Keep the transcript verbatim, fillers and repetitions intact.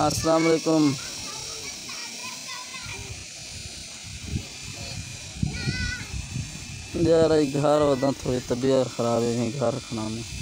अस्सलाम वालेकुम। यार घर वदा थोड़ी तबीयत खराब है, घर रखना में